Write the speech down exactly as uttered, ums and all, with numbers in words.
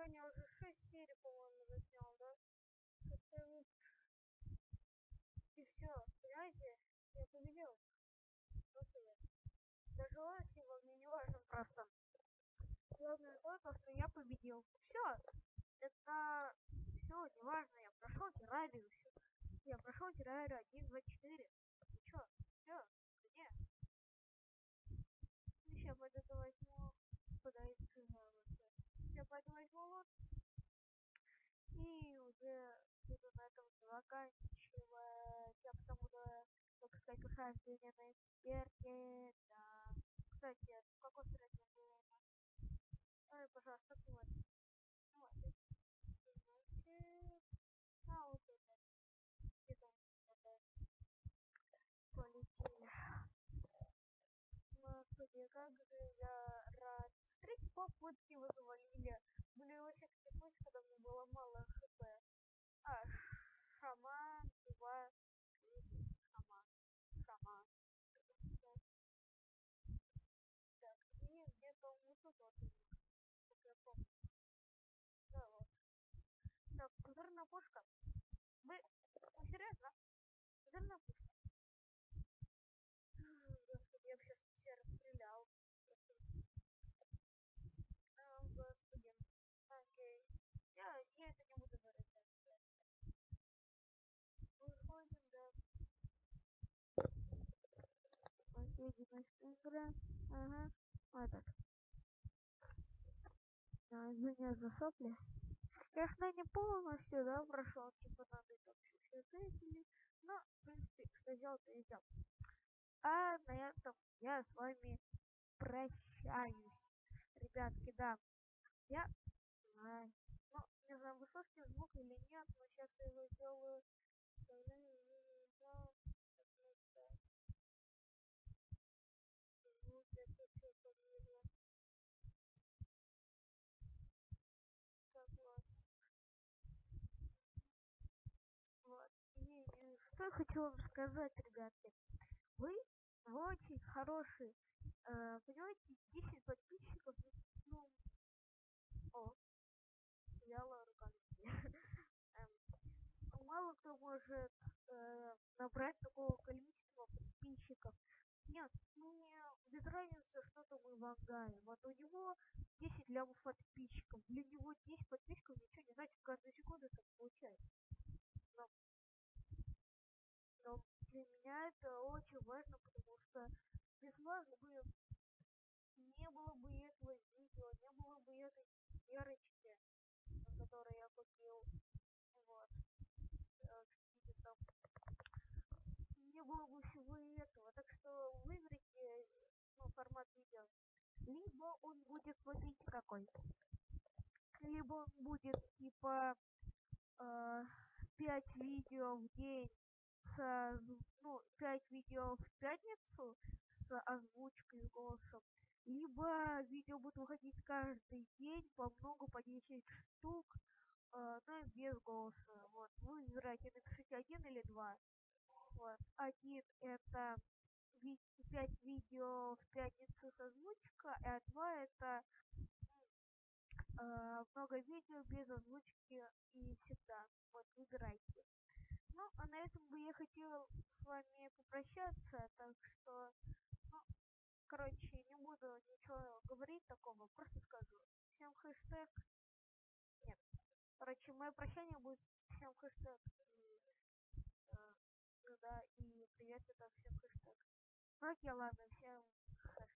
сегодня уже шесть серий, по-моему, заснял, да? И все, понимаете, я победил. Просто я. Даже он сегодня не важен просто. Главное то, то, что я победил. Все, это все, не важно, я прошел террарию, все. Я прошел террарию один, два, четыре. Ну чё, все, где? Сейчас пойду возьму, подойти на вот. Сейчас пойду возьму вот. И уже буду на этом заканчивать. Я потому что, так сказать, прохождение на эксперте. Да. Кстати, в какой стране было? Ой, пожалуйста, вот. Вот. А, вот это. Где-то это. Полетели. Господи, как же я рад. Третий попытки вы завалили. Были вообще такие случаи, когда мне было мало хп. А, шаман, два, шаман, шаман. Так, и где-то вот тут вот, как я помню. Да, вот. Так, козырная пушка. Вы, вы серьезно? Козырная пушка. Господи, я бы сейчас все расстрелял. А, господи. Окей. Я, я это не буду говорить. Выходим, да. Окей, династия игра. Ага. Вот так. А, извиняюсь за сопли. Конечно, не полностью, да, прошел, типа надо там все зрители. Но, в принципе, что сделал, то и сделал. А на этом я с вами прощаюсь. Ребятки, да. Я знаю. Ну, не знаю, вы слышите звук или нет, но сейчас я его сделаю. Так вот. Вот. И, и что я хочу вам сказать, ребятки. Вы, вы очень хорошие. Э, понимаете, десять подписчиков, ну, о, вяло руками. Эм, мало кто может э, набрать такого количества подписчиков. Нет, мне без разницы, что там в Ивангае. Вот у него десять лямов подписчиков. Для него десять подписчиков ничего не значит, каждую секунду это получается. Но, но для меня это очень важно, потому что без вас бы не было бы этого видео, не было бы этой ярочки, которую я купил. Вот. Э, там. Не было бы всего этого. Так что выберите ну, формат видео. Либо он будет, смотрите какой. Либо он будет типа э, пять видео в день с, ну, пять видео в пятницу с озвучкой и голосом. Либо видео будут выходить каждый день по много, по десять штук, э, но без голоса. Вот. Вы выбираете, напишите один или два. Вот. Один это ви пять видео в пятницу с озвучкой, а два это э, много видео без озвучки и всегда. Вот, выбирайте. Ну, а на этом бы я хотел с вами попрощаться, так что, ну, короче, не буду ничего говорить такого, просто скажу. Всем хэштег. Нет. Короче, мое прощание будет всем хэштег. И, э, ну да, и привет это всем хэштег. Ну окей, ладно, всем хэштег.